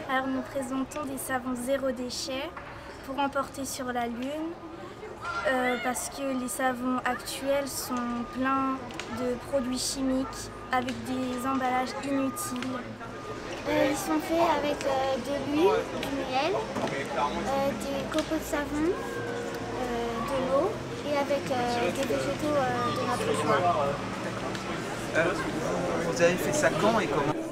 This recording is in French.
Alors nous présentons des savons zéro déchet pour emporter sur la Lune parce que les savons actuels sont pleins de produits chimiques avec des emballages inutiles. Ils sont faits avec de l'huile, du miel, des copeaux de savon, de l'eau et avec des végétaux de notre choix. Vous avez fait ça quand et comment?